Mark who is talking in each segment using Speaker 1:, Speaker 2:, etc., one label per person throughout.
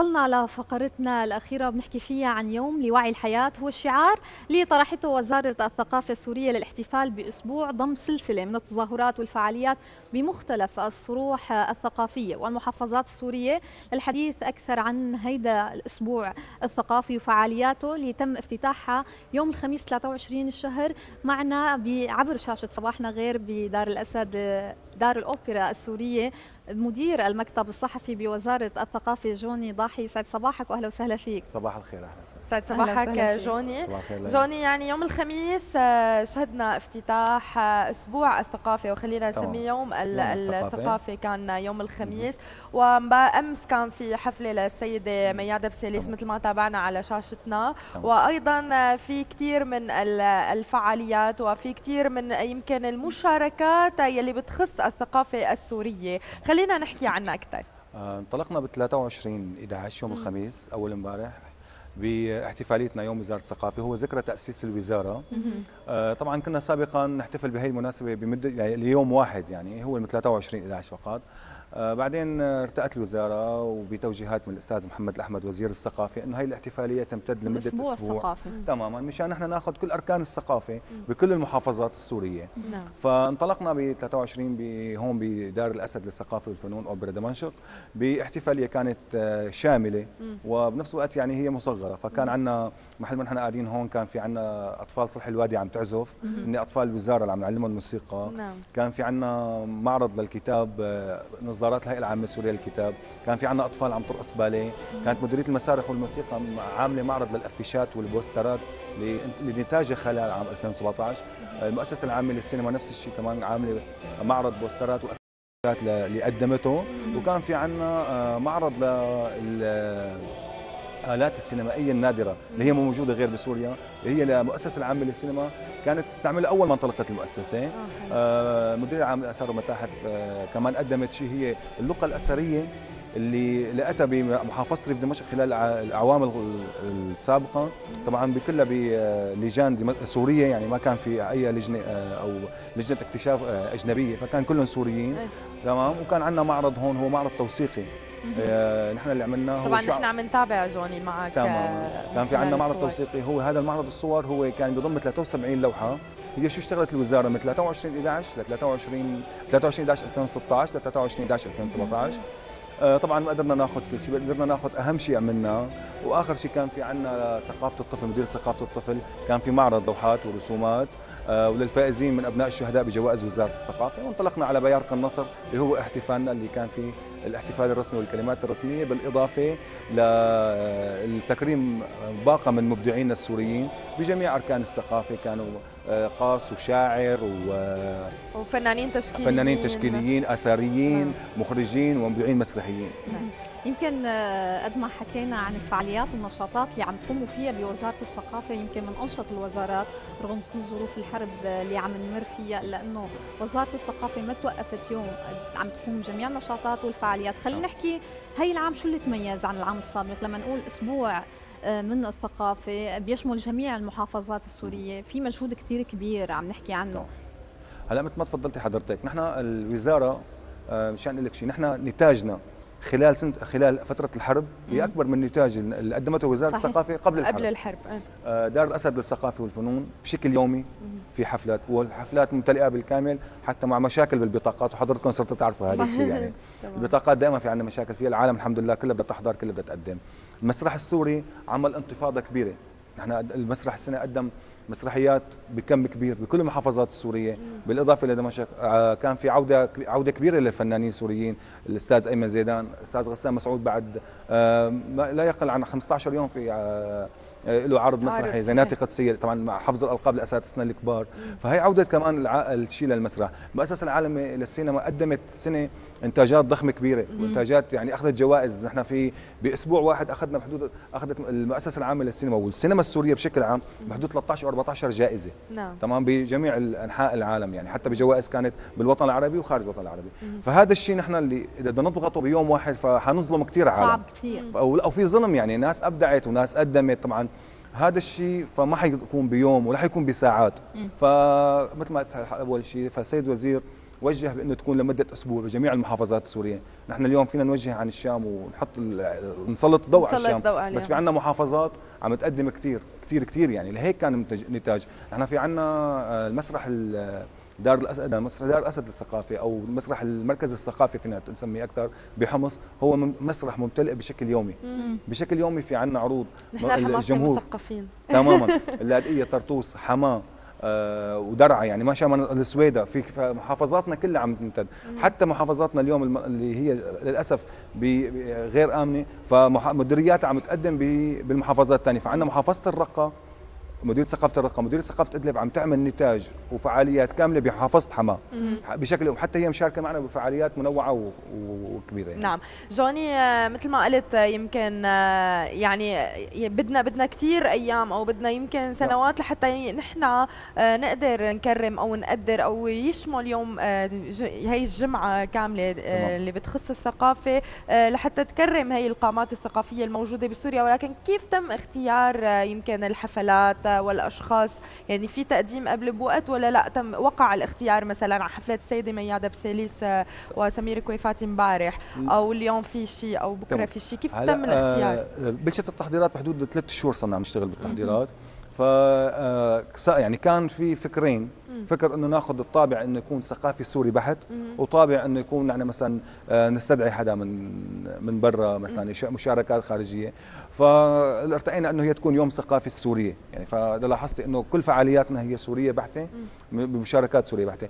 Speaker 1: وصلنا لفقرتنا الأخيرة بنحكي فيها عن يوم لوعي الحياة. هو الشعار اللي طرحته وزارة الثقافة السورية للاحتفال بأسبوع ضم سلسلة من التظاهرات والفعاليات بمختلف الصروح الثقافية والمحافظات السورية. للحديث أكثر عن هيدا الأسبوع الثقافي وفعالياته اللي تم افتتاحها يوم الخميس 23 الشهر، معنا عبر شاشة صباحنا غير بدار الأسد دار الأوبرا السورية مدير المكتب الصحفي بوزارة الثقافة جوني ضاحي. سعد صباحك وأهلا وسهلا فيك.
Speaker 2: صباح الخير. أهلا وسهلا.
Speaker 3: سعد صباحك جوني.
Speaker 2: صباح الخير.
Speaker 3: جوني، يعني يوم الخميس شهدنا افتتاح أسبوع الثقافة، وخلينا نسميه يوم الثقافة. كان يوم الخميس، وأمس كان في حفلة للسيدة ميادة بسيليس مثل ما تابعنا على شاشتنا، وأيضا في كثير من الفعاليات وفي كثير من يمكن المشاركات يلي بتخص الثقافة السورية. خلينا نحكي عنها أكثر.
Speaker 2: انطلقنا ب 23/11 يوم الخميس أول امبارح باحتفاليتنا يوم وزارة الثقافة، هو ذكرى تأسيس الوزارة. طبعا كنا سابقا نحتفل بهي المناسبة بمدة يعني ليوم واحد، يعني هو 23/11 فقط. بعدين ارتأت الوزارة وبتوجيهات من الأستاذ محمد الأحمد وزير الثقافة أنه هي الاحتفالية تمتد لمدة أسبوع تماما، مشان نحن ناخذ كل أركان الثقافة بكل المحافظات السورية. فانطلقنا ب 23 هون بدار الأسد للثقافة والفنون أوبرا دمشق باحتفالية كانت شاملة وبنفس الوقت يعني هي مصغرة. فكان عندنا محل ما نحن قاعدين هون كان في عندنا أطفال صلح الوادي عم تعزف، إن أطفال الوزارة اللي عم نعلمهم الموسيقى. كان في عندنا معرض للكتاب، إصدارات الهيئة العامة السورية للكتاب. كان في عندنا أطفال عم ترقص باليه. كانت مديرية المسارح والموسيقى عاملة معرض للأفيشات والبوسترات لنتاجها خلال عام 2017. المؤسسة العامة للسينما نفس الشيء كمان عاملة معرض بوسترات وأفيشات اللي قدمته. وكان في عندنا معرض آلات السينمائية النادرة اللي هي مو موجودة غير بسوريا، اللي هي المؤسسة العامة للسينما كانت تستعملها أول ما انطلقت المؤسسة. مدير العام للآثار والمتاحف كمان قدمت شيء هي اللقى الأثرية اللي لقتها بمحافظة ريف دمشق خلال الأعوام السابقة، طبعا بكلها بلجان سورية، يعني ما كان في أي لجنة أو لجنة اكتشاف أجنبية، فكان كلهم سوريين. تمام. وكان عندنا معرض هون هو معرض توثيقي نحن اللي عملناه.
Speaker 3: طبعا نحن عم نتابع جوني معك.
Speaker 2: كان في عندنا معرض توثيقي، هو هذا المعرض الصور هو كان بضم 73 لوحة. هي شو اشتغلت الوزارة من 23/11 ل 23/11/2016 ل 23/11/2017. طبعا ما قدرنا ناخذ كل شيء، قدرنا ناخذ اهم شيء عملناه. واخر شيء كان في عندنا ثقافة الطفل، مدير ثقافة الطفل كان في معرض لوحات ورسومات وللفائزين من ابناء الشهداء بجوائز وزاره الثقافه. وانطلقنا على بيارق النصر اللي هو احتفالنا اللي كان فيه الاحتفال الرسمي والكلمات الرسميه، بالاضافه للتكريم باقه من مبدعينا السوريين بجميع اركان الثقافه، كانوا قاص وشاعر
Speaker 3: وفنانين تشكيليين،
Speaker 2: فنانين تشكيليين، اثريين، مخرجين ومبدعين مسرحيين.
Speaker 1: يمكن قد ما حكينا عن الفعاليات والنشاطات اللي عم تقوموا فيها بوزارة الثقافة، يمكن من أنشط الوزارات رغم كل ظروف الحرب اللي عم نمر فيها، إلا أنه وزارة الثقافة ما توقفت يوم، عم تقوم جميع النشاطات والفعاليات. خلينا نحكي هي العام شو اللي تميز عن العام السابق لما نقول أسبوع من الثقافة بيشمل جميع المحافظات السورية، في مجهود كثير كبير عم نحكي عنه.
Speaker 2: هلا مثل ما تفضلتي حضرتك، نحن الوزارة مشان أقول لك شيء، نحن نتاجنا خلال فترة الحرب هي أكبر من النتاج اللي قدمته وزارة الثقافة قبل الحرب. دار الأسد للثقافة والفنون بشكل يومي في حفلات، والحفلات ممتلئة بالكامل حتى مع مشاكل بالبطاقات، وحضرتكم صرتوا تعرفوا هذا الشيء. يعني البطاقات دائما في عندنا مشاكل فيها، العالم الحمد لله كلها بدها تحضر، كلها بدها تقدم. المسرح السوري عمل انتفاضة كبيرة، نحن المسرح السنة قدم مسرحيات بكم كبير بكل المحافظات السورية، بالإضافة إلى دمشق كان في عودة كبيرة للفنانين السوريين، الأستاذ أيمن زيدان، الأستاذ غسان مسعود بعد لا يقل عن 15 يوم في له عرض مسرحي زي ناطقة سير، طبعا مع حفظ الألقاب لأساتذتنا الكبار. فهي عودة كمان الشيء للمسرح. المؤسسة العالمية للسينما قدمت سنة انتاجات ضخمه كبيره، وانتاجات يعني اخذت جوائز. نحن في باسبوع واحد اخذت المؤسسه العامه للسينما والسينما السوريه بشكل عام بحدود 13 او 14 جائزه. تمام، بجميع انحاء العالم، يعني حتى بجوائز كانت بالوطن العربي وخارج الوطن العربي. فهذا الشيء نحن اللي اذا بدنا نضغطه بيوم واحد فحنظلم كثير عالم،
Speaker 1: صعب كثير،
Speaker 2: او في ظلم. يعني ناس ابدعت وناس قدمت، طبعا هذا الشيء فما حيكون بيوم ولا حيكون بساعات. فمثل ما اول شيء فالسيد وزير وجه بانه تكون لمده اسبوع بجميع المحافظات السوريه. نحن اليوم فينا نوجه عن الشام ونحط نسلط الضوء على الشام، بس في عندنا محافظات عم تقدم كثير كثير كثير، يعني لهيك كان نتاج. نحن في عندنا المسرح دار الاسد، مسرح دار الاسد للثقافه او مسرح المركز الثقافي فينا نسميه اكثر بحمص، هو مسرح ممتلئ بشكل يومي. بشكل يومي في عندنا عروض
Speaker 3: الجمهور مثقفين
Speaker 2: تماما. اللاذقيه، طرطوس، حماه، ودرعا، يعني ما شاء الله السويدة، في محافظاتنا كلها عم تمتد. حتى محافظاتنا اليوم اللي هي للاسف غير امنه، فمديرياتها عم تقدم بالمحافظات الثانيه. فعندنا محافظه الرقه، مديريه ثقافه الرقه، مديريه ثقافه ادلب عم تعمل نتاج وفعاليات كامله بمحافظه حماه بشكل، وحتى هي مشاركه معنا بفعاليات منوعه وكبيره يعني.
Speaker 3: نعم جوني، مثل ما قلت يمكن يعني بدنا كثير ايام او بدنا يمكن سنوات لحتى نحن نقدر نكرم او نقدر او يشمل يوم هي الجمعه كامله اللي بتخص الثقافه لحتى تكرم هي القامات الثقافيه الموجوده بسوريا. ولكن كيف تم اختيار يمكن الحفلات والاشخاص؟ يعني في تقديم قبل بوقت ولا لا تم وقع الاختيار مثلا على حفله السيده ميادة بسيليس وسمير كويفاتي امبارح، او اليوم في شيء او بكره في شيء؟ كيف تم الاختيار؟
Speaker 2: بلشت التحضيرات بحدود 3 شهور صرنا عم نشتغل بالتحضيرات. ف يعني كان في فكرين، فكر انه ناخذ الطابع انه يكون ثقافي سوري بحت، وطابع انه يكون يعني مثلا نستدعي حدا من برا مثلا مشاركات خارجيه. فارتئينا انه هي تكون يوم ثقافي السوريه، يعني فلاحظت انه كل فعالياتنا هي سوريه بحته بمشاركات سوريه بحته.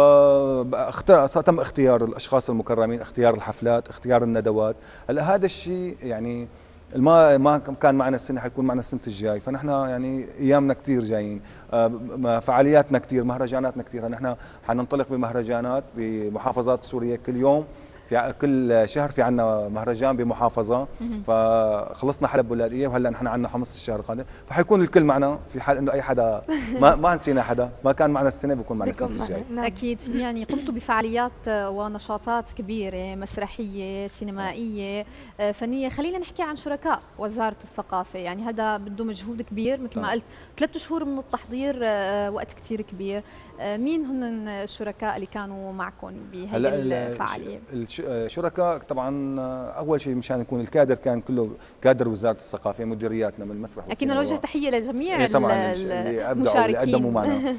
Speaker 2: فتم اختيار الاشخاص المكرمين، اختيار الحفلات، اختيار الندوات. هلا هذا الشيء يعني ما كان معنا السنه، حيكون معنا السنه الجاي. فنحن يعني ايامنا كثير جايين، فعالياتنا كثير، مهرجاناتنا كثير. نحن حننطلق بمهرجانات بمحافظات سوريا كل يوم، في كل شهر في عندنا مهرجان بمحافظه. فخلصنا حلب واللاذقيه وهلا نحن عندنا حمص الشهر القادم، فحيكون الكل معنا في حال انه اي حدا ما نسينا حدا ما كان معنا السنه بيكون معنا السنه الجاي.
Speaker 1: اكيد. يعني قمتوا بفعاليات ونشاطات كبيره، مسرحيه، سينمائيه، فنيه. خلينا نحكي عن شركاء وزاره الثقافه، يعني هذا بده مجهود كبير مثل ما قلت، 3 شهور من التحضير وقت كثير كبير. مين هن الشركاء اللي كانوا معكم بهذه الفعاليه؟
Speaker 2: الشركاء طبعا اول شيء مشان يكون الكادر كان كله كادر وزاره الثقافه، مديرياتنا من المسرح.
Speaker 1: اكيد نوجه تحيه لجميع
Speaker 2: المشاركين اللي قدموا معنا.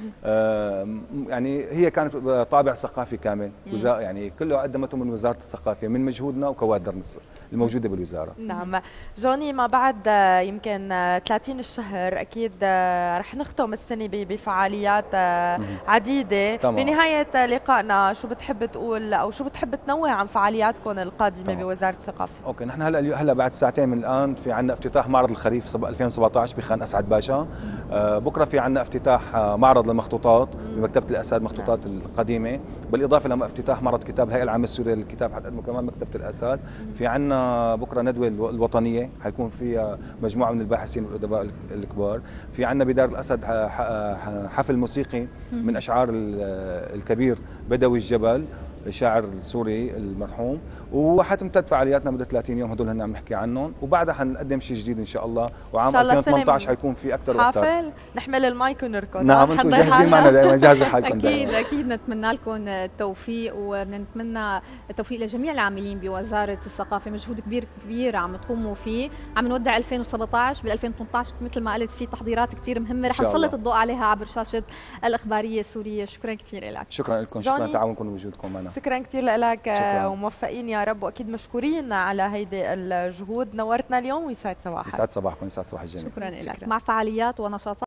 Speaker 2: يعني هي كانت طابع ثقافي كامل، يعني كله قدمته من وزاره الثقافه، من مجهودنا وكوادرنا الموجوده بالوزاره.
Speaker 3: نعم جوني، ما بعد يمكن 30 الشهر اكيد رح نختم السنه بفعاليات عديده. بنهايه لقائنا شو بتحب تقول او شو بتحب تنوه عن فعالياتكم القادمه بوزاره الثقافه؟
Speaker 2: اوكي، نحن هلا بعد ساعتين من الان في عندنا افتتاح معرض الخريف 2017 بخان اسعد باشا. بكره في عندنا افتتاح معرض للمخطوطات بمكتبه الاسد، مخطوطات القديمه، بالاضافه لما افتتاح معرض كتاب الهيئه العامه السوريه للكتاب حتقدمه كمان مكتبه الاسد. في عندنا بكره ندوه الوطنيه حيكون فيها مجموعه من الباحثين والادباء الكبار. في عندنا بدار الاسد حفل موسيقي من اشعار الكبير بدوي الجبل، الشاعر السوري المرحوم. وحتمتد فعالياتنا مده 30 يوم، هدول هن عم نحكي عنهم، وبعدها حنقدم شيء جديد ان شاء الله. وعام 2018 حيكون في اكثر واكثر
Speaker 3: حافل نحمل المايك ونركض.
Speaker 2: نعم، انتم جاهزين معنا دائما، جاهزين حالكم
Speaker 1: دائما. اكيد نتمنى لكم التوفيق، ونتمنى التوفيق لجميع العاملين بوزاره الثقافه. مجهود كبير كبير عم تقوموا فيه. عم نودع 2017، بال 2018 مثل ما قلت في تحضيرات كثير مهمه رح نسلط الضوء عليها عبر شاشه الاخباريه السوريه. شكرا كثير لك.
Speaker 2: شكرا لكم، شكرا لتعاونكم ووجودكم معنا.
Speaker 3: شكرا كثير لك وموفقين يا رب، واكيد مشكورين على هيدي الجهود. نورتنا اليوم ويسعد صباحك.
Speaker 2: يسعد صباحكم، يسعد صباح الجميع.
Speaker 1: شكرا لك. مع فعاليات ونشاطات